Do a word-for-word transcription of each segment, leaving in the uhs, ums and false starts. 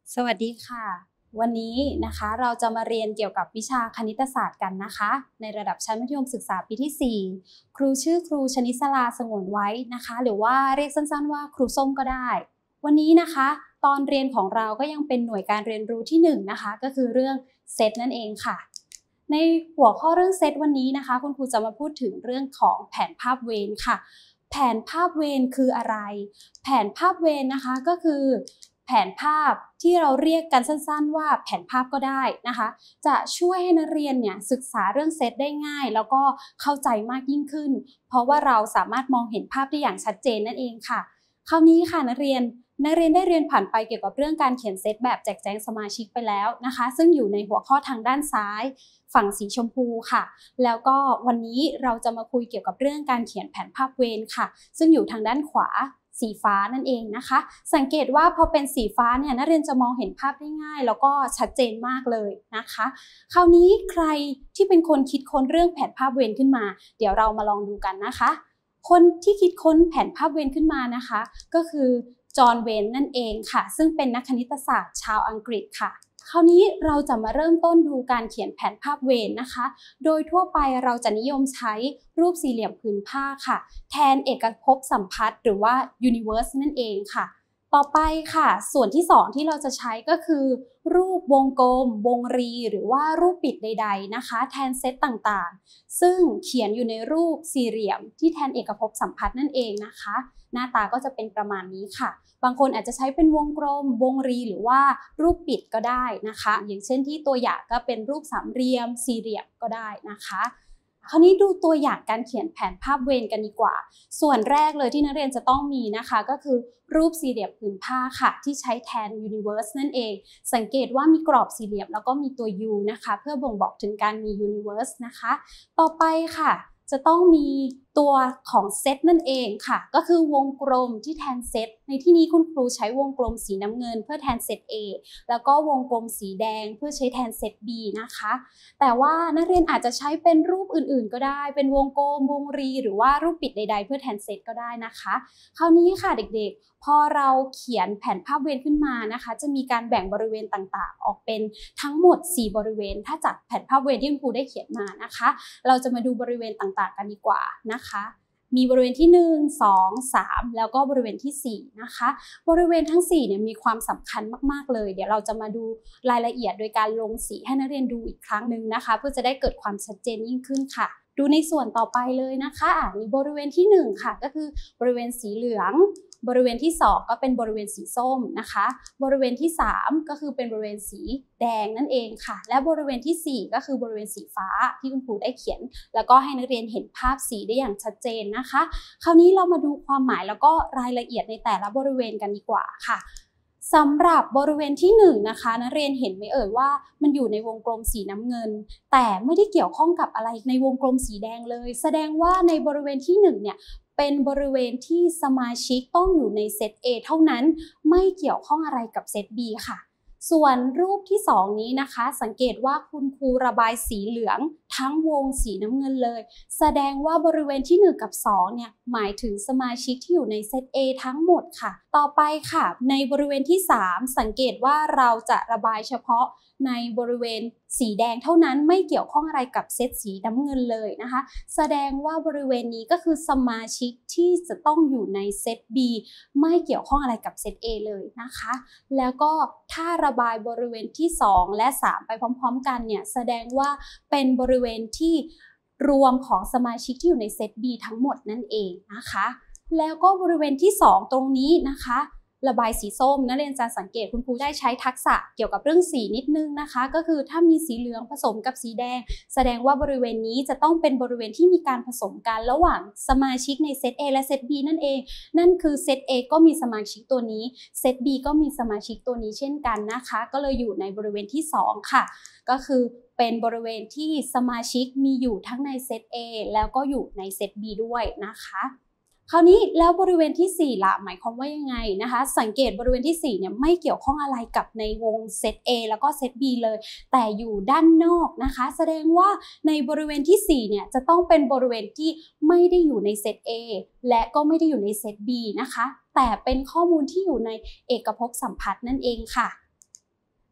สวัสดีค่ะวันนี้นะคะเราจะมาเรียนเกี่ยวกับวิชาคณิตศาสตร์กันนะคะในระดับชั้นมัธยมศึกษาปีที่สี่ครูชื่อครูชนิสลาสงวนไว้นะคะหรือว่าเรียกสั้นๆว่าครูส้มก็ได้วันนี้นะคะตอนเรียนของเราก็ยังเป็นหน่วยการเรียนรู้ที่หนึ่งนะคะก็คือเรื่องเซตนั่นเองค่ะในหัวข้อเรื่องเซตวันนี้นะคะคุณครูจะมาพูดถึงเรื่องของแผนภาพเวรค่ะแผนภาพเวรคืออะไรแผนภาพเวรนะคะก็คือแผนภาพที่เราเรียกกันสั้นๆว่าแผนภาพก็ได้นะคะจะช่วยให้นักเรียนเนี่ยศึกษาเรื่องเซตได้ง่ายแล้วก็เข้าใจมากยิ่งขึ้นเพราะว่าเราสามารถมองเห็นภาพได้อย่างชัดเจนนั่นเองค่ะคราวนี้ค่ะนักเรียนนักเรียนได้เรียนผ่านไปเกี่ยวกับเรื่องการเขียนเซตแบบแจกแจงสมาชิกไปแล้วนะคะซึ่งอยู่ในหัวข้อทางด้านซ้ายฝั่งสีชมพูค่ะแล้วก็วันนี้เราจะมาคุยเกี่ยวกับเรื่องการเขียนแผนภาพเวรค่ะซึ่งอยู่ทางด้านขวาสีฟ้านั่นเองนะคะสังเกตว่าพอเป็นสีฟ้าเนี่ยนักเรียนจะมองเห็นภาพได้ง่ายแล้วก็ชัดเจนมากเลยนะคะคราวนี้ใครที่เป็นคนคิดค้นเรื่องแผนภาพเวรขึ้นมาเดี๋ยวเรามาลองดูกันนะคะคนที่คิดค้นแผนภาพเวรขึ้นมานะคะก็คือจอห์นเวนนั่นเองค่ะซึ่งเป็นนักคณิตศาสตร์ชาวอังกฤษค่ะคราวนี้เราจะมาเริ่มต้นดูการเขียนแผนภาพเวรนะคะโดยทั่วไปเราจะนิยมใช้รูปสี่เหลี่ยมผืนผ้าค่ะแทนเอกภพสัมพัทธ์หรือว่า universe นั่นเองค่ะต่อไปค่ะส่วนที่สองที่เราจะใช้ก็คือรูปวงกลมวงรีหรือว่ารูปปิดใดๆนะคะแทนเซตต่างๆซึ่งเขียนอยู่ในรูปสี่เหลี่ยมที่แทนเอกภพสัมพัทธ์นั่นเองนะคะหน้าตาก็จะเป็นประมาณนี้ค่ะบางคนอาจจะใช้เป็นวงกลมวงรีหรือว่ารูปปิดก็ได้นะคะอย่างเช่นที่ตัวอย่างก็เป็นรูปสามเหลี่ยมสี่เหลี่ยมก็ได้นะคะคราวนี้ดูตัวอย่างการเขียนแผนภาพเวรกันดีกว่าส่วนแรกเลยที่นักเรียนจะต้องมีนะคะก็คือรูปสี่เหลี่ยมผืนผ้าค่ะที่ใช้แทน universe นั่นเองสังเกตว่ามีกรอบสี่เหลี่ยมแล้วก็มีตัว u นะคะเพื่อบ่งบอกถึงการมี universe นะคะต่อไปค่ะจะต้องมีตัวของเซตนั่นเองค่ะก็คือวงกลมที่แทนเซตในที่นี้คุณครูใช้วงกลมสีน้ำเงินเพื่อแทนเซต A แล้วก็วงกลมสีแดงเพื่อใช้แทนเซต B นะคะแต่ว่านักเรียนอาจจะใช้เป็นรูปอื่นๆก็ได้เป็นวงกลมวงรีหรือว่ารูปปิดใดๆเพื่อแทนเซตก็ได้นะคะคราวนี้ค่ะเด็กๆพอเราเขียนแผนภาพเวรขึ้นมานะคะจะมีการแบ่งบริเวณต่างๆออกเป็นทั้งหมดสี่บริเวณถ้าจากแผนภาพเวรที่คุณครูได้เขียนมานะคะเราจะมาดูบริเวณต่างๆกันดีกว่านะคะมีบริเวณที่หนึ่ง สอง สามแล้วก็บริเวณที่สี่นะคะบริเวณทั้งสี่เนี่ยมีความสำคัญมากๆเลยเดี๋ยวเราจะมาดูรายละเอียดโดยการลงสีให้นักเรียนดูอีกครั้งหนึ่งนะคะเพื่อจะได้เกิดความชัดเจนยิ่งขึ้นค่ะดูในส่วนต่อไปเลยนะคะอ่ะมีบริเวณที่หนึ่งค่ะก็คือบริเวณสีเหลืองบริเวณที่สองก็เป็นบริเวณสีส้มนะคะบริเวณที่สามก็คือเป็นบริเวณสีแดงนั่นเองค่ะและบริเวณที่สี่ก็คือบริเวณสีฟ้าที่คุณครูได้เขียนแล้วก็ให้นักเรียนเห็นภาพสีได้อย่างชัดเจนนะคะคราวนี้เรามาดูความหมายแล้วก็รายละเอียดในแต่ละบริเวณกันดีกว่าค่ะสำหรับบริเวณที่หนึ่งนะคะนักเรียนเห็นไหมเอ่ยว่ามันอยู่ในวงกลมสีน้ำเงินแต่ไม่ได้เกี่ยวข้องกับอะไรในวงกลมสีแดงเลยแสดงว่าในบริเวณที่หนึ่งเนี่ยเป็นบริเวณที่สมาชิกต้องอยู่ในเซต A เท่านั้นไม่เกี่ยวข้องอะไรกับเซต B ค่ะส่วนรูปที่สองนี้นะคะสังเกตว่าคุณครูระบายสีเหลืองทั้งวงสีน้ำเงินเลยแสดงว่าบริเวณที่หนึ่งกับสองเนี่ยหมายถึงสมาชิกที่อยู่ในเซต A ทั้งหมดค่ะต่อไปค่ะในบริเวณที่สามสังเกตว่าเราจะระบายเฉพาะในบริเวณสีแดงเท่านั้นไม่เกี่ยวข้องอะไรกับเซตสีน้ำเงินเลยนะคะแสดงว่าบริเวณนี้ก็คือสมาชิกที่จะต้องอยู่ในเซต B ไม่เกี่ยวข้องอะไรกับเซต A เลยนะคะแล้วก็ถ้าระบายบริเวณที่สองและสามไปพร้อมๆกันเนี่ยแสดงว่าเป็นบริเวณที่รวมของสมาชิกที่อยู่ในเซต B ทั้งหมดนั่นเองนะคะแล้วก็บริเวณที่สองตรงนี้นะคะระบายสีส้มนักเรียนจะสังเกตคุณครูได้ใช้ทักษะเกี่ยวกับเรื่องสีนิดนึงนะคะก็คือถ้ามีสีเหลืองผสมกับสีแดงแสดงว่าบริเวณนี้จะต้องเป็นบริเวณที่มีการผสมกันระหว่างสมาชิกในเซต A และเซต B นั่นเองนั่นคือเซต A ก็มีสมาชิกตัวนี้เซต B ก็มีสมาชิกตัวนี้เช่นกันนะคะก็เลยอยู่ในบริเวณที่สองค่ะก็คือเป็นบริเวณที่สมาชิกมีอยู่ทั้งในเซต A แล้วก็อยู่ในเซต B ด้วยนะคะคราวนี้แล้วบริเวณที่สี่ล่ะหมายความว่ายังไงนะคะสังเกตบริเวณที่สี่เนี่ยไม่เกี่ยวข้องอะไรกับในวงเซต A แล้วก็เซต B เลยแต่อยู่ด้านนอกนะคะแสดงว่าในบริเวณที่สี่เนี่ยจะต้องเป็นบริเวณที่ไม่ได้อยู่ในเซต A และก็ไม่ได้อยู่ในเซต B นะคะแต่เป็นข้อมูลที่อยู่ในเอกภพสัมพัทธ์นั่นเองค่ะ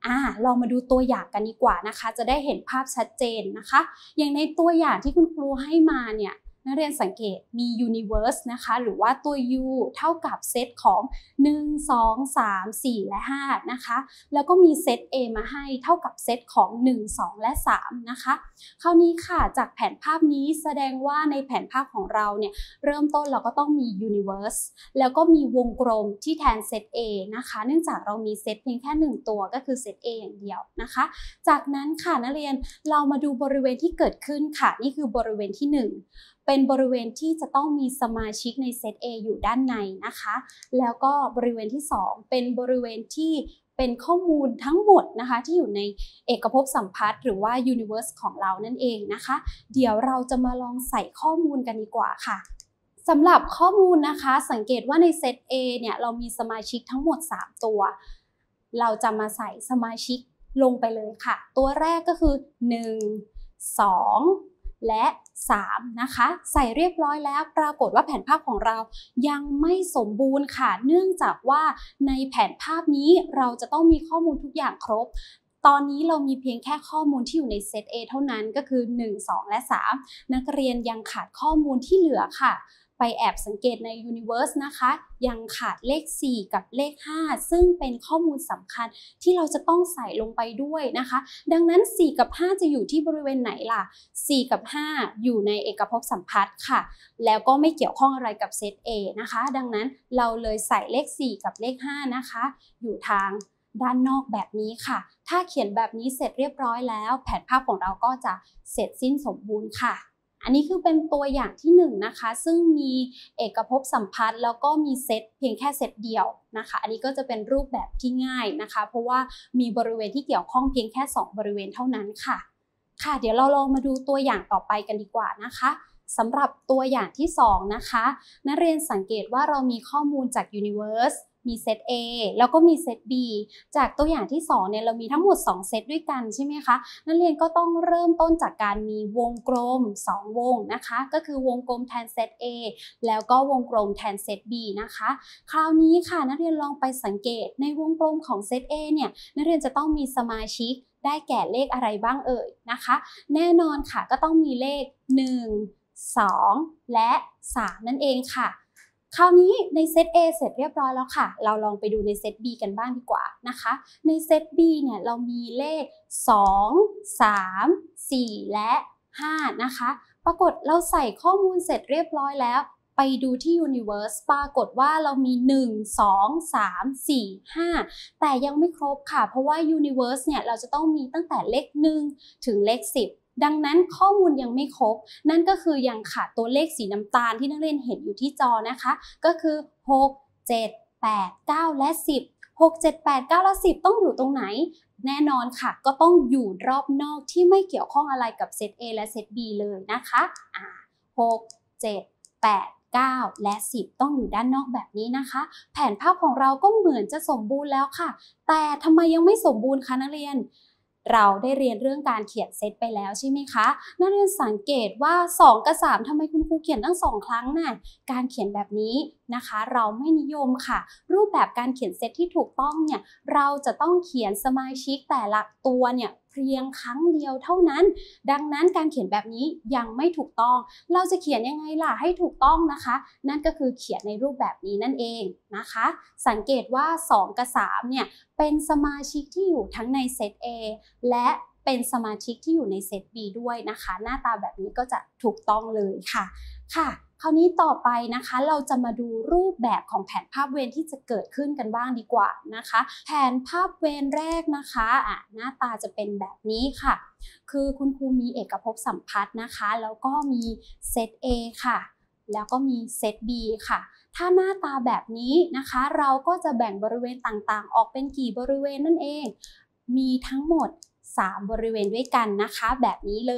อ่าเรามาดูตัวอย่างกันดีกว่านะคะจะได้เห็นภาพชัดเจนนะคะอย่างในตัวอย่างที่คุณครูให้มาเนี่ยนักเรียนสังเกตมี universe นะคะหรือว่าตัว u เท่ากับเซตของหนึ่ง สอง สาม สี่ และห้านะคะแล้วก็มีเซต A มาให้เท่ากับเซตของหนึ่ง สอง และสามนะคะคราวนี้ค่ะจากแผนภาพนี้แสดงว่าในแผนภาพของเราเนี่ยเริ่มต้นเราก็ต้องมี universe แล้วก็มีวงกลมที่แทนเซต A นะคะเนื่องจากเรามีเซตเพียงแค่หนึ่งตัวก็คือเซต A อย่างเดียวนะคะจากนั้นค่ะนักเรียนเรามาดูบริเวณที่เกิดขึ้นค่ะนี่คือบริเวณที่หนึ่งเป็นบริเวณที่จะต้องมีสมาชิกในเซต A อยู่ด้านในนะคะแล้วก็บริเวณที่สองเป็นบริเวณที่เป็นข้อมูลทั้งหมดนะคะที่อยู่ในเอกภพสัมพัทธ์หรือว่า universe ของเรานั่นเองนะคะเดี๋ยวเราจะมาลองใส่ข้อมูลกันดีกว่าค่ะสำหรับข้อมูลนะคะสังเกตว่าในเซต A เนี่ยเรามีสมาชิกทั้งหมดสามตัวเราจะมาใส่สมาชิกลงไปเลยค่ะตัวแรกก็คือหนึ่ง สองและสามนะคะใส่เรียบร้อยแล้วปรากฏว่าแผนภาพของเรายังไม่สมบูรณ์ค่ะเนื่องจากว่าในแผนภาพนี้เราจะต้องมีข้อมูลทุกอย่างครบตอนนี้เรามีเพียงแค่ข้อมูลที่อยู่ในเซต A เท่านั้นก็คือหนึ่ง สองและสามนักเรียนยังขาดข้อมูลที่เหลือค่ะไปแอบสังเกตใน Universe นะคะยังขาดเลขสี่กับเลขห้าซึ่งเป็นข้อมูลสำคัญที่เราจะต้องใส่ลงไปด้วยนะคะดังนั้นสี่กับห้าจะอยู่ที่บริเวณไหนล่ะสี่กับห้าอยู่ในเอกภพสัมพัทธ์ค่ะแล้วก็ไม่เกี่ยวข้องอะไรกับเซต A นะคะดังนั้นเราเลยใส่เลขสี่กับเลขห้านะคะอยู่ทางด้านนอกแบบนี้ค่ะถ้าเขียนแบบนี้เสร็จเรียบร้อยแล้วแผนภาพของเราก็จะเสร็จสิ้นสมบูรณ์ค่ะอันนี้คือเป็นตัวอย่างที่หนึ่งนะคะซึ่งมีเอกภพสัมพัทธ์แล้วก็มีเซตเพียงแค่เซตเดียวนะคะอันนี้ก็จะเป็นรูปแบบที่ง่ายนะคะเพราะว่ามีบริเวณที่เกี่ยวข้องเพียงแค่สองบริเวณเท่านั้นค่ะค่ะเดี๋ยวเราลองมาดูตัวอย่างต่อไปกันดีกว่านะคะสำหรับตัวอย่างที่สองนะคะนักเรียนสังเกตว่าเรามีข้อมูลจาก Universeมีเซต A แล้วก็มีเซต B จากตัวอย่างที่สองเนี่ยเรามีทั้งหมดสองเซตด้วยกันใช่ไหมคะนักเรียนก็ต้องเริ่มต้นจากการมีวงกลมสองวงนะคะก็คือวงกลมแทนเซต A แล้วก็วงกลมแทนเซต B นะคะคราวนี้ค่ะนักเรียนลองไปสังเกตในวงกลมของเซต A เนี่ยนักเรียนจะต้องมีสมาชิกได้แก่เลขอะไรบ้างเอ่ยนะคะแน่นอนค่ะก็ต้องมีเลขหนึ่ง สองและสามนั่นเองค่ะคราวนี้ในเซต A เสร็จเรียบร้อยแล้วค่ะเราลองไปดูในเซต B กันบ้างดีกว่านะคะในเซต B เนี่ยเรามีเลขสอง สาม สี่ และห้านะคะปรากฏเราใส่ข้อมูลเสร็จเรียบร้อยแล้วไปดูที่ Universe ปรากฏว่าเรามีหนึ่ง สอง สาม สี่ ห้าแต่ยังไม่ครบค่ะเพราะว่า Universe เนี่ยเราจะต้องมีตั้งแต่เลขหนึ่งถึงเลขสิบดังนั้นข้อมูลยังไม่ครบนั่นก็คือยังขาดตัวเลขสีน้ำตาลที่นักเรียนเห็นอยู่ที่จอนะคะก็คือหก เจ็ด แปด เก้าและสิบ หก เจ็ด แปด เก้าและสิบต้องอยู่ตรงไหนแน่นอนค่ะก็ต้องอยู่รอบนอกที่ไม่เกี่ยวข้องอะไรกับเซต A และเซต B เลยนะคะอ่าหก เจ็ด แปด เก้าและสิบต้องอยู่ด้านนอกแบบนี้นะคะแผนภาพของเราก็เหมือนจะสมบูรณ์แล้วค่ะแต่ทำไมยังไม่สมบูรณ์คะนักเรียนเราได้เรียนเรื่องการเขียนเซตไปแล้วใช่ไหมคะนักเรียนสังเกตว่าสองกับสามทำไมคุณครูเขียนตั้งสองครั้งน่ะการเขียนแบบนี้นะคะเราไม่นิยมค่ะรูปแบบการเขียนเซตที่ถูกต้องเนี่ยเราจะต้องเขียนสมาชิกแต่ละตัวเนี่ยเพียงครั้งเดียวเท่านั้นดังนั้นการเขียนแบบนี้ยังไม่ถูกต้องเราจะเขียนยังไงล่ะให้ถูกต้องนะคะนั่นก็คือเขียนในรูปแบบนี้นั่นเองนะคะสังเกตว่าสองกับสามเนี่ยเป็นสมาชิกที่อยู่ทั้งในเซต A และเป็นสมาชิกที่อยู่ในเซต B ด้วยนะคะหน้าตาแบบนี้ก็จะถูกต้องเลยค่ะค่ะคราวนี้ต่อไปนะคะเราจะมาดูรูปแบบของแผนภาพเวรที่จะเกิดขึ้นกันบ้างดีกว่านะคะแผนภาพเวรแรกนะคะอ่ะหน้าตาจะเป็นแบบนี้ค่ะคือคุณครูมีเอกภพสัมพัทธ์นะคะแล้วก็มีเซต A ค่ะแล้วก็มีเซต B ค่ะถ้าหน้าตาแบบนี้นะคะเราก็จะแบ่งบริเวณต่างๆออกเป็นกี่บริเวณนั่นเองมีทั้งหมดสามบริเวณด้วยกันนะคะแบบนี้เลย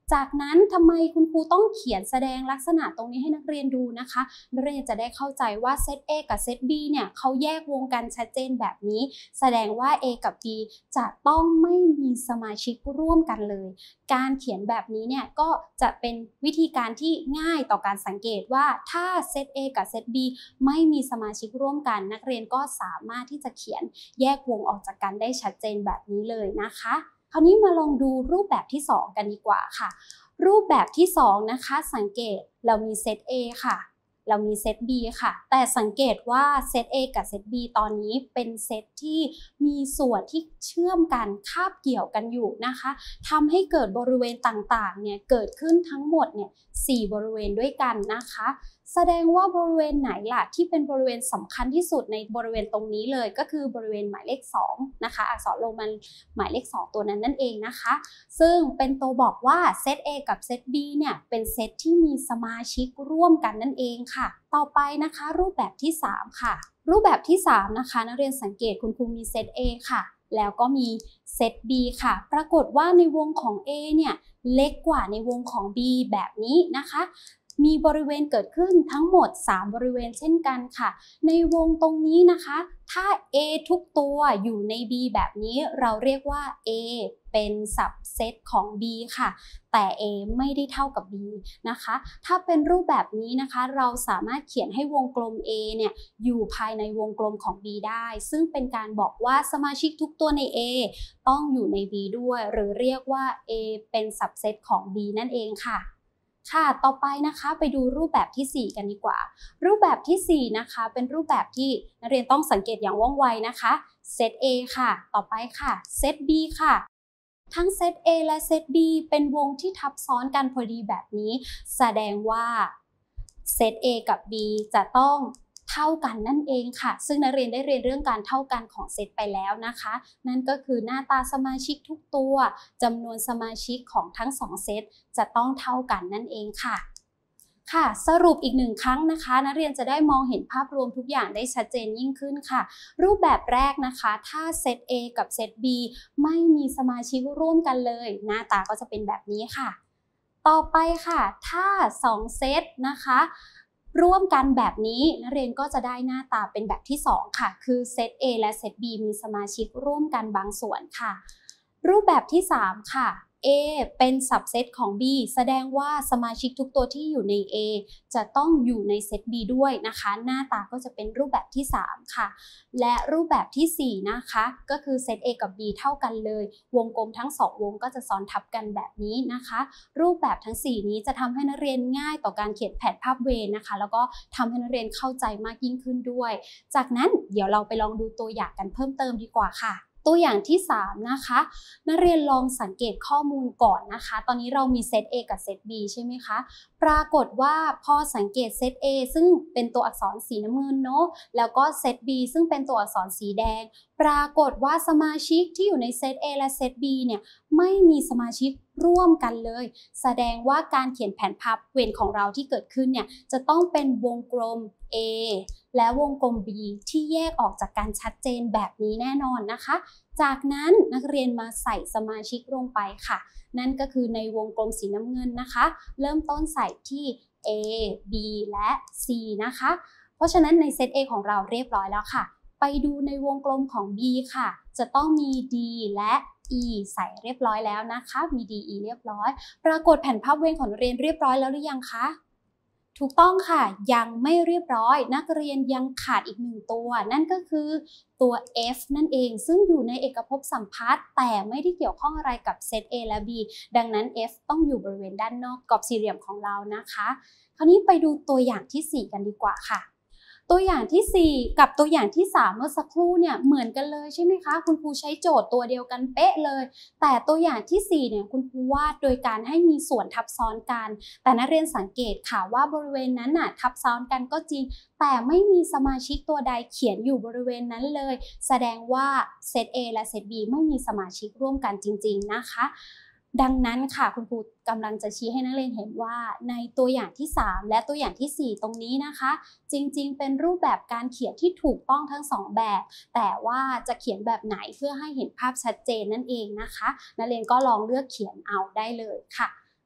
จากนั้นทำไมคุณครูต้องเขียนแสดงลักษณะตรงนี้ให้นักเรียนดูนะคะนักเรียนจะได้เข้าใจว่าเซต A กับเซต B เนี่ยเขาแยกวงกันชัดเจนแบบนี้แสดงว่า A กับ B จะต้องไม่มีสมาชิกร่วมกันเลยการเขียนแบบนี้เนี่ยก็จะเป็นวิธีการที่ง่ายต่อการสังเกตว่าถ้าเซต A กับเซต B ไม่มีสมาชิกร่วมกันนักเรียนก็สามารถที่จะเขียนแยกวงออกจากกันได้ชัดเจนแบบนี้เลยนะคะคราวนี้มาลองดูรูปแบบที่สองกันดีกว่าค่ะรูปแบบที่สองนะคะสังเกตเรามีเซต A ค่ะเรามีเซต B ค่ะแต่สังเกตว่าเซต A กับเซต B ตอนนี้เป็นเซตที่มีส่วนที่เชื่อมกันคาบเกี่ยวกันอยู่นะคะทำให้เกิดบริเวณต่างๆเนี่ยเกิดขึ้นทั้งหมดเนี่ยสี่บริเวณด้วยกันนะคะแสดงว่าบริเวณไหนล่ะที่เป็นบริเวณสำคัญที่สุดในบริเวณตรงนี้เลยก็คือบริเวณหมายเลขสองนะคะอักษรโรมันหมายเลขสองตัวนั้นนั่นเองนะคะซึ่งเป็นตัวบอกว่าเซต A กับเซต B เนี่ยเป็นเซตที่มีสมาชิกร่วมกันนั่นเองค่ะต่อไปนะคะรูปแบบที่สามค่ะรูปแบบที่สามนะคะนักเรียนสังเกตคุณครูมีเซต A ค่ะแล้วก็มีเซต B ค่ะปรากฏว่าในวงของ A เนี่ยเล็กกว่าในวงของ B แบบนี้นะคะมีบริเวณเกิดขึ้นทั้งหมดสามบริเวณเช่นกันค่ะในวงตรงนี้นะคะถ้า A ทุกตัวอยู่ใน B แบบนี้เราเรียกว่า A เป็นสับเซตของ B ค่ะแต่ A ไม่ได้เท่ากับ B นะคะถ้าเป็นรูปแบบนี้นะคะเราสามารถเขียนให้วงกลม A เนี่ยอยู่ภายในวงกลมของ B ได้ซึ่งเป็นการบอกว่าสมาชิกทุกตัวใน A ต้องอยู่ใน B ด้วยหรือเรียกว่า A เป็นสับเซตของ B นั่นเองค่ะค่ะต่อไปนะคะไปดูรูปแบบที่สี่กันดีกว่ารูปแบบที่สี่นะคะเป็นรูปแบบที่นักเรียนต้องสังเกตอย่างว่องไวนะคะเซต A ค่ะต่อไปค่ะเซต B ค่ะทั้งเซต A และเซต B เป็นวงที่ทับซ้อนกันพอดีแบบนี้แสดงว่าเซต A กับ B จะต้องเท่ากันนั่นเองค่ะซึ่งนักเรียนได้เรียนเรื่องการเท่ากันของเซตไปแล้วนะคะนั่นก็คือหน้าตาสมาชิกทุกตัวจำนวนสมาชิกของทั้งสองเซตจะต้องเท่ากันนั่นเองค่ะค่ะสรุปอีกหนึ่งครั้งนะคะนักเรียนจะได้มองเห็นภาพรวมทุกอย่างได้ชัดเจนยิ่งขึ้นค่ะรูปแบบแรกนะคะถ้าเซต A กับเซต B ไม่มีสมาชิกร่วมกันเลยหน้าตาก็จะเป็นแบบนี้ค่ะต่อไปค่ะถ้าสองเซตนะคะร่วมกันแบบนี้นักเรียนก็จะได้หน้าตาเป็นแบบที่สองค่ะคือเซต A และเซต B มีสมาชิกร่วมกันบางส่วนค่ะรูปแบบที่สามค่ะ A เป็นสับเซตของ B แสดงว่าสมาชิกทุกตัวที่อยู่ใน A จะต้องอยู่ในเซต B ด้วยนะคะหน้าตาก็จะเป็นรูปแบบที่สามค่ะและรูปแบบที่สี่นะคะก็คือเซต A กับ B เท่ากันเลยวงกลมทั้งสองวงก็จะซ้อนทับกันแบบนี้นะคะรูปแบบทั้งสี่นี้จะทำให้นักเรียนง่ายต่อการเขียนแผนภาพเวรนะคะแล้วก็ทำให้นักเรียนเข้าใจมากยิ่งขึ้นด้วยจากนั้นเดี๋ยวเราไปลองดูตัวอย่างกันเพิ่มเติมดีกว่าค่ะตัวอย่างที่สามนะคะนักเรียนลองสังเกตข้อมูลก่อนนะคะตอนนี้เรามีเซต A กับเซต B ใช่ไหมคะปรากฏว่าพอสังเกตเซต A ซึ่งเป็นตัวอักษรสีน้ำเงินเนาะแล้วก็เซต B ซึ่งเป็นตัวอักษรสีแดงปรากฏว่าสมาชิกที่อยู่ในเซต A และเซต B เนี่ยไม่มีสมาชิกร่วมกันเลยแสดงว่าการเขียนแผนภาพเวรของเราที่เกิดขึ้นเนี่ยจะต้องเป็นวงกลม A และวงกลม B ที่แยกออกจากกันชัดเจนแบบนี้แน่นอนนะคะจากนั้นนักเรียนมาใส่สมาชิกลงไปค่ะนั่นก็คือในวงกลมสีน้ำเงินนะคะเริ่มต้นใส่ที่ A B และ C นะคะเพราะฉะนั้นในเซต A ของเราเรียบร้อยแล้วค่ะไปดูในวงกลมของ B ค่ะจะต้องมี D และ E ใส่เรียบร้อยแล้วนะคะมี D E เรียบร้อยปรากฏแผนภาพเวรของนักเรียนเรียบร้อยแล้วหรือยังคะถูกต้องค่ะยังไม่เรียบร้อยนักเรียนยังขาดอีกหนึ่งตัวนั่นก็คือตัว F นั่นเองซึ่งอยู่ในเอกภพสัมพัทธ์แต่ไม่ได้เกี่ยวข้องอะไรกับเซต A และ B ดังนั้น F ต้องอยู่บริเวณด้านนอกกรอบสี่เหลี่ยมของเรานะคะคราวนี้ไปดูตัวอย่างที่สี่กันดีกว่าค่ะตัวอย่างที่สี่กับตัวอย่างที่สามเมื่อสักครู่เนี่ยเหมือนกันเลยใช่ไหมคะคุณครูใช้โจทย์ตัวเดียวกันเป๊ะเลยแต่ตัวอย่างที่สี่เนี่ยคุณครูวาดโดยการให้มีส่วนทับซ้อนกันแต่นักเรียนสังเกตค่ะว่าบริเวณนั้นน่ะทับซ้อนกันก็จริงแต่ไม่มีสมาชิกตัวใดเขียนอยู่บริเวณนั้นเลยแสดงว่าเซต A และเซต B ไม่มีสมาชิกร่วมกันจริงๆนะคะดังนั้นค่ะคุณครูกำลังจะชี้ให้นักเรียนเห็นว่าในตัวอย่างที่สามและตัวอย่างที่สี่ตรงนี้นะคะจริงๆเป็นรูปแบบการเขียนที่ถูกต้องทั้งสองแบบแต่ว่าจะเขียนแบบไหนเพื่อให้เห็นภาพชัดเจนนั่นเองนะคะนักเรียนก็ลองเลือกเขียนเอาได้เลยค่ะ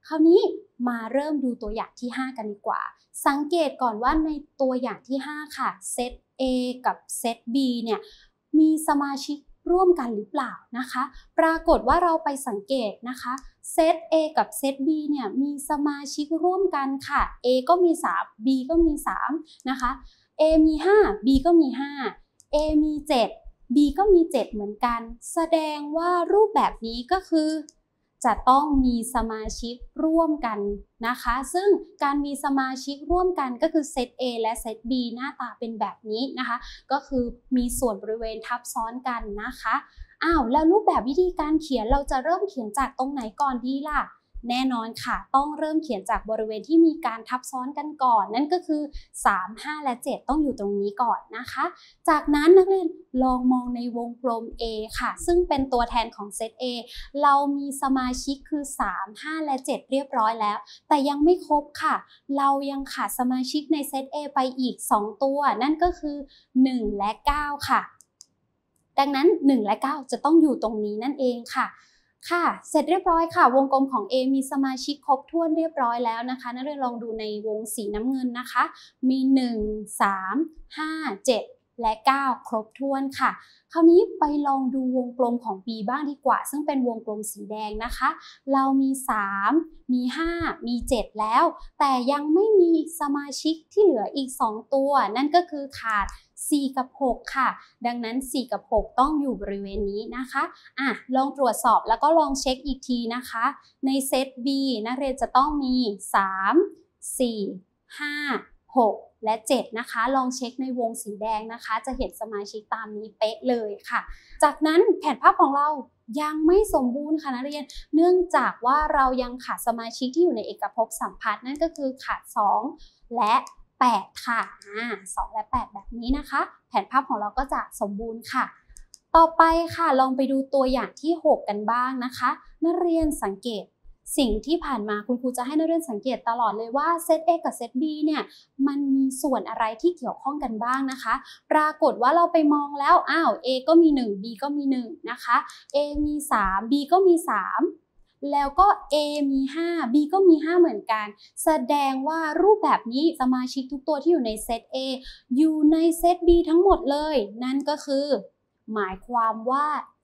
คราวนี้มาเริ่มดูตัวอย่างที่ห้ากันดีกว่าสังเกตก่อนว่าในตัวอย่างที่ห้าค่ะเซต A กับเซต B เนี่ยมีสมาชิกร่วมกันหรือเปล่านะคะปรากฏว่าเราไปสังเกตนะคะเซต A กับเซต B เนี่ยมีสมาชิกร่วมกันค่ะ A ก็มีสาม B ก็มีสามนะคะ A มีห้า B ก็มีห้า A มีเจ็ด B ก็มีเจ็ดเหมือนกันแสดงว่ารูปแบบนี้ก็คือจะต้องมีสมาชิกร่วมกันนะคะซึ่งการมีสมาชิกร่วมกันก็คือเซต A และเซต B หน้าตาเป็นแบบนี้นะคะก็คือมีส่วนบริเวณทับซ้อนกันนะคะอ้าวแล้วรูปแบบวิธีการเขียนเราจะเริ่มเขียนจากตรงไหนก่อนดีล่ะแน่นอนค่ะต้องเริ่มเขียนจากบริเวณที่มีการทับซ้อนกันก่อนนั่นก็คือสาม ห้าและเจ็ดต้องอยู่ตรงนี้ก่อนนะคะจากนั้นนักเรียนลองมองในวงกลม A ค่ะซึ่งเป็นตัวแทนของเซต A เรามีสมาชิกคือสาม ห้าและเจ็ดเรียบร้อยแล้วแต่ยังไม่ครบค่ะเรายังขาดสมาชิกในเซต A ไปอีกสองตัวนั่นก็คือหนึ่งและเก้าค่ะดังนั้นหนึ่งและเก้าจะต้องอยู่ตรงนี้นั่นเองค่ะค่ะเสร็จเรียบร้อยค่ะวงกลมของ A มีสมาชิกครบถ้วนเรียบร้อยแล้วนะคะนักเรียนลองดูในวงสีน้ำเงินนะคะมีหนึ่ง สาม ห้า เจ็ดและเก้าครบถ้วนค่ะคราวนี้ไปลองดูวงกลมของ B บ้างดีกว่าซึ่งเป็นวงกลมสีแดงนะคะเรามีสามมีห้ามีเจ็ดแล้วแต่ยังไม่มีสมาชิกที่เหลืออีกสองตัวนั่นก็คือขาดสี่กับหกค่ะดังนั้นสี่กับหกต้องอยู่บริเวณนี้นะคะอ่ะลองตรวจสอบแล้วก็ลองเช็คอีกทีนะคะในเซต B นักเรียนจะต้องมีสาม สี่ ห้า หกและเจ็ดนะคะลองเช็คในวงสีแดงนะคะจะเห็นสมาชิกตามนี้เป๊ะเลยค่ะจากนั้นแผนภาพของเรายังไม่สมบูรณ์ค่ะนักเรียนเนื่องจากว่าเรายังขาดสมาชิกที่อยู่ในเอกภพสัมพัทธ์นั่นก็คือขาดสองและแปดค่ะอ่าสองและแปดแบบนี้นะคะแผนภาพของเราก็จะสมบูรณ์ค่ะต่อไปค่ะลองไปดูตัวอย่างที่หกกันบ้างนะคะนักเรียนสังเกตสิ่งที่ผ่านมาคุณครูจะให้นักเรียนสังเกตตลอดเลยว่าเซต A กับเซต B เนี่ยมันมีส่วนอะไรที่เกี่ยวข้องกันบ้างนะคะปรากฏว่าเราไปมองแล้วอ้าว A ก็มีหนึ่ง B ก็มีหนึ่งนะคะ A มีสาม B ก็มีสามแล้วก็ A มีห้า B ก็มีห้าเหมือนกันแสดงว่ารูปแบบนี้สมาชิกทุกตัวที่อยู่ในเซต A อยู่ในเซต B ทั้งหมดเลยนั่นก็คือหมายความว่า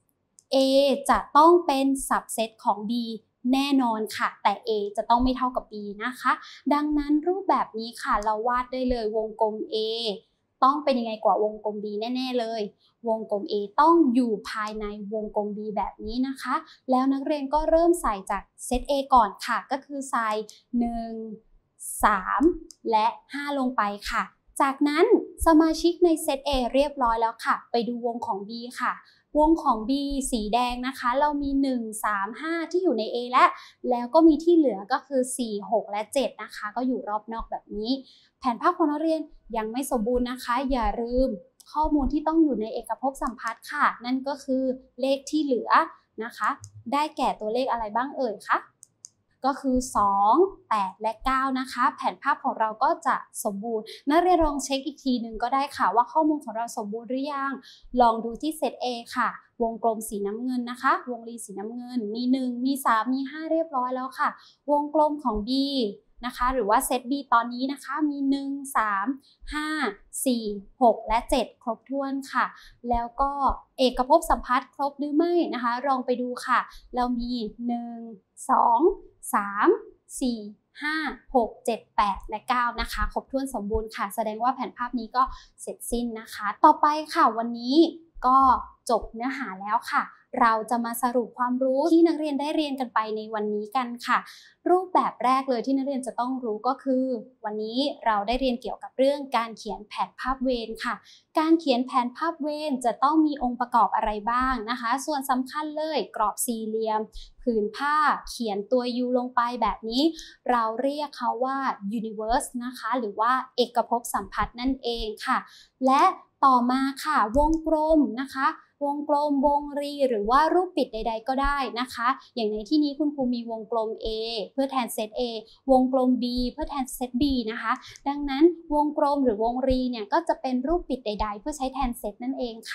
A จะต้องเป็นสับเซตของ B แน่นอนค่ะแต่ A จะต้องไม่เท่ากับ B นะคะดังนั้นรูปแบบนี้ค่ะเราวาดได้เลยวงกลม A ต้องเป็นยังไงกว่าวงกลม B แน่ๆเลยวงกลม A ต้องอยู่ภายในวงกลม B แบบนี้นะคะแล้วนักเรียนก็เริ่มใส่จากเซต A ก่อนค่ะก็คือใส่หนึ่ง สาม และห้าลงไปค่ะจากนั้นสมาชิกในเซต A เรียบร้อยแล้วค่ะไปดูวงของ B ค่ะวงของ B สีแดงนะคะเรามีหนึ่ง สาม ห้าที่อยู่ใน A และแล้วก็มีที่เหลือก็คือสี่ หกและเจ็ดนะคะก็อยู่รอบนอกแบบนี้แผนภาพของนักเรียนยังไม่สมบูรณ์นะคะอย่าลืมข้อมูลที่ต้องอยู่ในเอกภพสัมพัทธ์ค่ะนั่นก็คือเลขที่เหลือนะคะได้แก่ตัวเลขอะไรบ้างเอ่ยคะก็คือสอง แปดและเก้านะคะแผนภาพของเราก็จะสมบูรณ์นักเรียนลองเช็คอีกทีหนึ่งก็ได้ค่ะว่าข้อมูลของเราสมบูรณ์หรือยังลองดูที่เซต A ค่ะวงกลมสีน้ำเงินนะคะวงรีสีน้ำเงินมีหนึ่งมีสามมีห้าเรียบร้อยแล้วค่ะวงกลมของ B นะคะหรือว่าเซต B ตอนนี้นะคะมีหนึ่ง สาม ห้า สี่ หกและเจ็ดครบถ้วนค่ะแล้วก็เอกภพสัมพัทธ์ครบหรือไม่นะคะลองไปดูค่ะเรามีหนึ่ง สอง สาม สี่ ห้า หก เจ็ด แปดและเก้านะคะครบถ้วนสมบูรณ์ค่ะแสดงว่าแผนภาพนี้ก็เสร็จสิ้นนะคะต่อไปค่ะวันนี้ก็จบเนื้อหาแล้วค่ะเราจะมาสรุปความรู้ที่นักเรียนได้เรียนกันไปในวันนี้กันค่ะรูปแบบแรกเลยที่นักเรียนจะต้องรู้ก็คือวันนี้เราได้เรียนเกี่ยวกับเรื่องการเขียนแผนภาพเวรค่ะการเขียนแผนภาพเวรจะต้องมีองค์ประกอบอะไรบ้างนะคะส่วนสำคัญเลยกรอบสี่เหลี่ยมผืนผ้าเขียนตัว U ลงไปแบบนี้เราเรียกเขาว่า universe นะคะหรือว่าเอกภพสัมพัทธ์นั่นเองค่ะและต่อมาค่ะวงกลมนะคะวงกลมวงรีหรือว่ารูปปิดใดๆก็ได้นะคะอย่างในที่นี้คุณครูมีวงกลม A เพื่อแทนเซต A วงกลม B เพื่อแทนเซต B นะคะดังนั้นวงกลมหรือวงรีเนี่ยก็จะเป็นรูปปิดใดๆเพื่อใช้แทนเซตนั่นเองค่ะ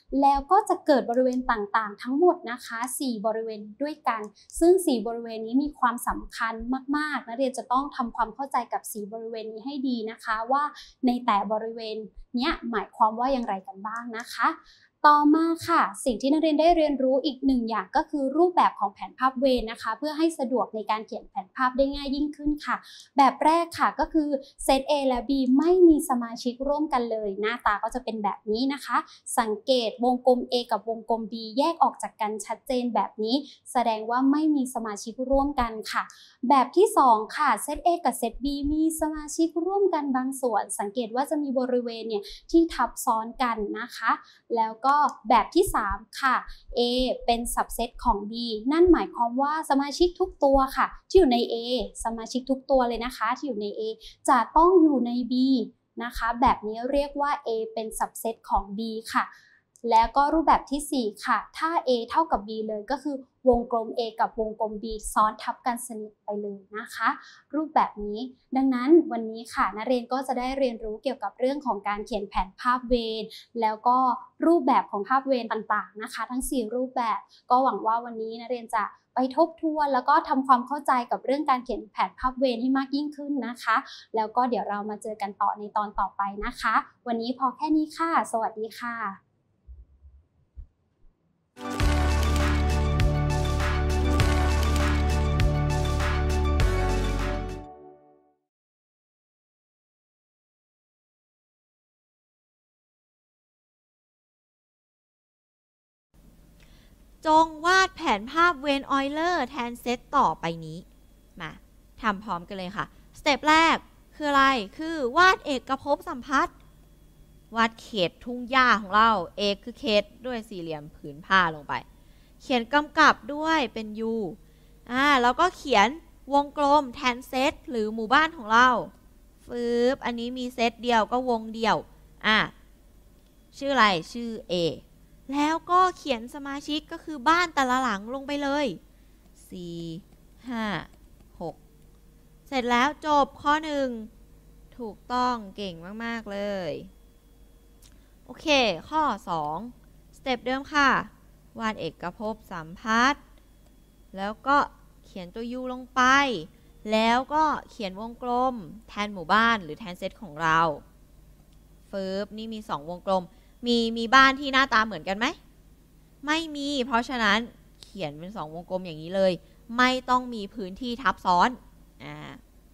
แล้วก็จะเกิดบริเวณต่างๆทั้งหมดนะคะสี่บริเวณด้วยกันซึ่งสี่บริเวณนี้มีความสำคัญมากๆนักเรียนจะต้องทำความเข้าใจกับสี่บริเวณนี้ให้ดีนะคะว่าในแต่บริเวณนี้หมายความว่าอย่างไรกันบ้างนะคะต่อมาค่ะสิ่งที่นักเรียนได้เรียนรู้อีกหนึ่งอย่างก็คือรูปแบบของแผนภาพเวรนะคะเพื่อให้สะดวกในการเขียนแผนภาพได้ง่ายยิ่งขึ้นค่ะแบบแรกค่ะก็คือเซต A และ B ไม่มีสมาชิกร่วมกันเลยหน้าตาก็จะเป็นแบบนี้นะคะสังเกตวงกลม A กับวงกลม B แยกออกจากกันชัดเจนแบบนี้แสดงว่าไม่มีสมาชิกร่วมกันค่ะแบบที่สองค่ะเซต A กับเซต B มีสมาชิกร่วมกันบางส่วนสังเกตว่าจะมีบริเวณเนี่ยที่ทับซ้อนกันนะคะแล้วก็แบบที่สามค่ะ A เป็นสับเซตของ B นั่นหมายความว่าสมาชิกทุกตัวค่ะที่อยู่ใน A สมาชิกทุกตัวเลยนะคะที่อยู่ใน A จะต้องอยู่ใน B นะคะแบบนี้เรียกว่า A เป็นสับเซตของ B ค่ะแล้วก็รูปแบบที่สี่ค่ะถ้า A เท่ากับ B เลยก็คือวงกลม A กับวงกลม B ซ้อนทับกันสนิทไปเลยนะคะรูปแบบนี้ดังนั้นวันนี้ค่ะนักเรียนก็จะได้เรียนรู้เกี่ยวกับเรื่องของการเขียนแผนภาพเวรแล้วก็รูปแบบของภาพเวรต่างๆนะคะทั้งสี่รูปแบบก็หวังว่าวันนี้นักเรียนจะไปทบทวนแล้วก็ทำความเข้าใจกับเรื่องการเขียนแผนภาพเวรให้มากยิ่งขึ้นนะคะแล้วก็เดี๋ยวเรามาเจอกันต่อในตอนต่อไปนะคะวันนี้พอแค่นี้ค่ะสวัสดีค่ะจงวาดแผนภาพเวนออยเลอร์แทนเซตต่อไปนี้มาทำพร้อมกันเลยค่ะสเต็ปแรกคืออะไรคือวาดเอกภพสัมพัทธ์วาดเขตทุ่งหญ้าของเราเอกคือเขตด้วยสี่เหลี่ยมผืนผ้าลงไปเขียนกำกับด้วยเป็น U อ่าแล้วก็เขียนวงกลมแทนเซตหรือหมู่บ้านของเราฟืบอันนี้มีเซตเดียวก็วงเดียวอ่าชื่ออะไรชื่อ Aแล้วก็เขียนสมาชิกก็คือบ้านแต่ละหลังลงไปเลยสี่ ห้า หกเสร็จแล้วจบข้อหนึ่งถูกต้องเก่งมากๆเลยโอเคข้อสองสเต็ปเดิมค่ะวาดเอกภพสัมพัทธ์แล้วก็เขียนตัว U ลงไปแล้วก็เขียนวงกลมแทนหมู่บ้านหรือแทนเซตของเราฟืบนี่มีสองวงกลมมีมีบ้านที่หน้าตาเหมือนกันไหมไม่มีเพราะฉะนั้นเขียนเป็นสองวงกลมอย่างนี้เลยไม่ต้องมีพื้นที่ทับซ้อนอ่า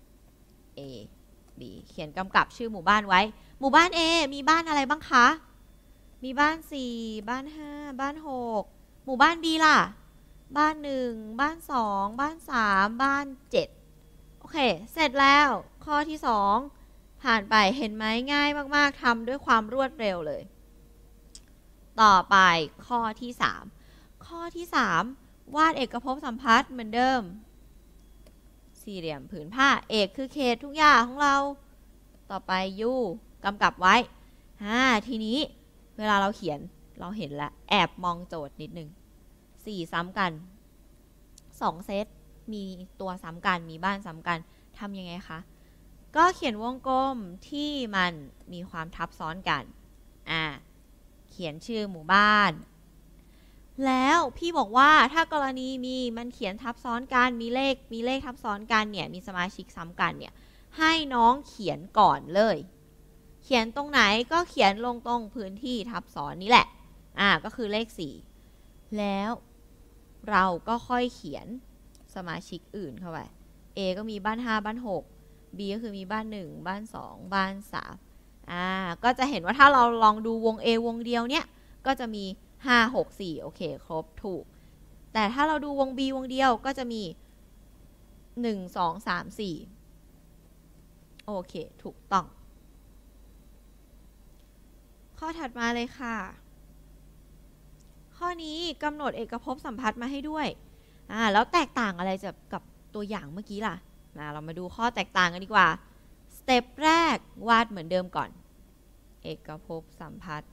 A B เขียนกำกับชื่อหมู่บ้านไว้หมู่บ้าน A มีบ้านอะไรบ้างคะมีบ้านสี่บ้านห้าบ้านหกหมู่บ้าน B ล่ะบ้านหนึ่งบ้านสองบ้านสามบ้านเจ็ดโอเคเสร็จแล้วข้อที่สองผ่านไปเห็นไหมง่ายมากๆทำด้วยความรวดเร็วเลยต่อไปข้อที่สามข้อที่สามวาดเอกภพสัมพัทธ์เหมือนเดิมสี่เหลี่ยมผืนผ้าเอกคือเขตทุกอย่างของเราต่อไป U กำกับไว้อ่าทีนี้เวลาเราเขียนเราเห็นแล้วแอบมองโจทย์นิดนึงสี่ซ้ำกันสองเซตมีตัวซ้ำกันมีบ้านซ้ำกันทำยังไงคะก็เขียนวงกลมที่มันมีความทับซ้อนกันอ่าเขียนชื่อหมู่บ้านแล้วพี่บอกว่าถ้ากรณีมีมันเขียนทับซ้อนกันมีเลขมีเลขทับซ้อนกันเนี่ยมีสมาชิกซ้ำกันเนี่ยให้น้องเขียนก่อนเลยเขียนตรงไหนก็เขียนลงตรงพื้นที่ทับซ้อนนี่แหละอ่าก็คือเลขสี่แล้วเราก็ค่อยเขียนสมาชิกอื่นเข้าไป A ก็มีบ้านห้าบ้านหก B ก็คือมีบ้านหนึ่งบ้านสองบ้านสามอ่าก็จะเห็นว่าถ้าเราลองดูวง A วงเดียวเนี่ยก็จะมีห้า หก สี่โอเคครบถูกแต่ถ้าเราดูวง B วงเดียวก็จะมีหนึ่ง สอง สาม สี่โอเคถูกต้องข้อถัดมาเลยค่ะข้อนี้กำหนดเอกภพสัมพัทธ์มาให้ด้วยอ่าแล้วแตกต่างอะไรจากกับตัวอย่างเมื่อกี้ล่ะมาเรามาดูข้อแตกต่างกันดีกว่าสเต็ปแรกวาดเหมือนเดิมก่อนเอกภพสัมพัทธ์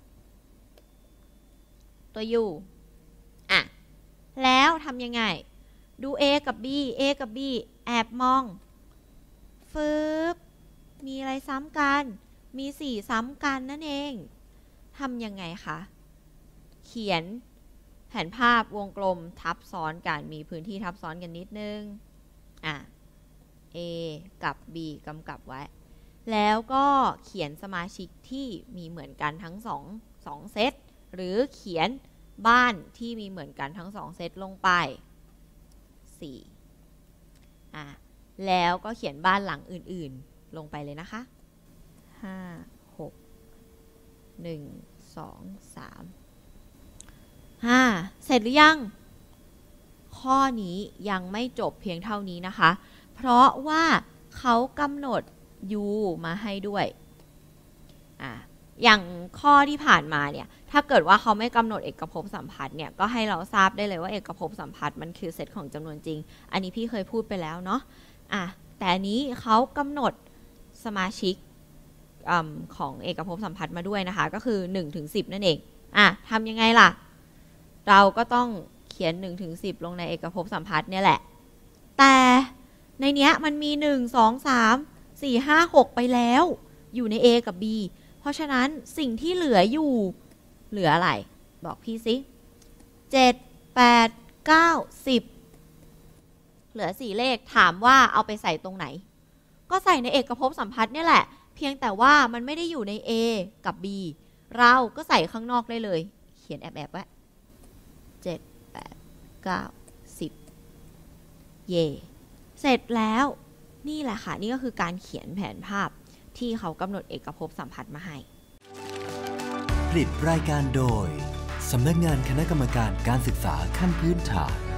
ตัว U อ่ะแล้วทำยังไงดู A กับ B A กับ B แอบมองฟืบมีอะไรซ้ำกันมีสี่ซ้ำกันนั่นเองทำยังไงคะเขียนแผนภาพวงกลมทับซ้อนกันมีพื้นที่ทับซ้อนกันนิดนึงอ่ะ A กับ B กำกับไว้แล้วก็เขียนสมาชิกที่มีเหมือนกันทั้งสองสองเซตหรือเขียนบ้านที่มีเหมือนกันทั้งสองเซตลงไปสี่อ่ะแล้วก็เขียนบ้านหลังอื่นๆลงไปเลยนะคะห้า หก หนึ่ง สอง สามห้าเสร็จหรือยังข้อนี้ยังไม่จบเพียงเท่านี้นะคะเพราะว่าเขากำหนด u มาให้ด้วยอ่ะอย่างข้อที่ผ่านมาเนี่ยถ้าเกิดว่าเขาไม่กำหนดเอกภพสัมพัทธ์เนี่ยก็ให้เราทราบได้เลยว่าเอกภพสัมพัทธ์มันคือเซตของจำนวนจริงอันนี้พี่เคยพูดไปแล้วเนาะอ่ะแต่อันนี้เขากำหนดสมาชิกอของเอกภพสัมพัทธ์มาด้วยนะคะก็คือหนึ่งถึงสิบนั่นเองอ่ะทำยังไงล่ะเราก็ต้องเขียนหนึ่งถึงสิบลงในเอกภพสัมพัทธ์เนี่ยแหละแต่ในเนี้ยมันมีหนึ่ง สอง สาม สี่ ห้า หกไปแล้วอยู่ใน A กับ B เพราะฉะนั้นสิ่งที่เหลืออยู่เหลืออะไรบอกพี่สิเจ็ด แปด เก้า สิบเหลือสี่เลขถามว่าเอาไปใส่ตรงไหนก็ใส่ในเอกภพสัมพัทธ์เนี่ยแหละเพียงแต่ว่ามันไม่ได้อยู่ใน A กับ B เราก็ใส่ข้างนอกได้เลยเขียนแอบๆไว้เจ็ด แปด เก้า สิบเย่เสร็จแล้วนี่แหละค่ะนี่ก็คือการเขียนแผนภาพที่เขากำหนดเอกภพสัมพัทธ์มาให้ผลิตรายการโดยสำนักงานคณะกรรมการการศึกษาขั้นพื้นฐาน